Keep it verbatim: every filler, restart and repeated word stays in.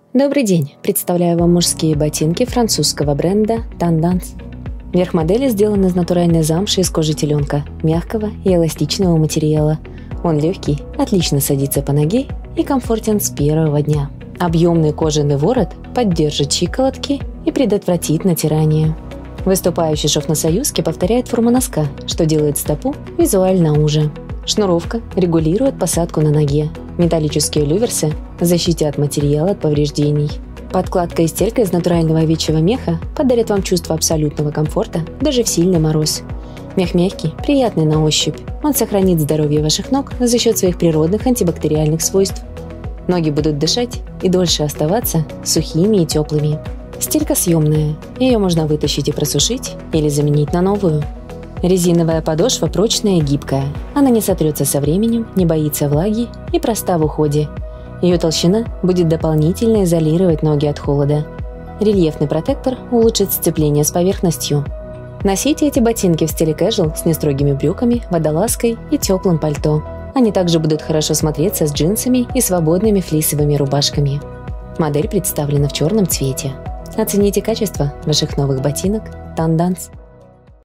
Добрый день! Представляю вам мужские ботинки французского бренда Tendance. Верх модели сделан из натуральной замши из кожи теленка, мягкого и эластичного материала. Он легкий, отлично садится по ноге и комфортен с первого дня. Объемный кожаный ворот поддержит щиколотки и предотвратит натирание. Выступающий шов на союзке повторяет форму носка, что делает стопу визуально уже. Шнуровка регулирует посадку на ноге. Металлические люверсы защитят материал от повреждений. Подкладка и стелька из натурального овечьего меха подарят вам чувство абсолютного комфорта даже в сильный мороз. Мех мягкий, приятный на ощупь. Он сохранит здоровье ваших ног за счет своих природных антибактериальных свойств. Ноги будут дышать и дольше оставаться сухими и теплыми. Стелька съемная, ее можно вытащить и просушить или заменить на новую. Резиновая подошва прочная и гибкая. Она не сотрется со временем, не боится влаги и проста в уходе. Ее толщина будет дополнительно изолировать ноги от холода. Рельефный протектор улучшит сцепление с поверхностью. Носите эти ботинки в стиле casual с нестрогими брюками, водолазкой и теплым пальто. Они также будут хорошо смотреться с джинсами и свободными флисовыми рубашками. Модель представлена в черном цвете. Оцените качество ваших новых ботинок Tendance.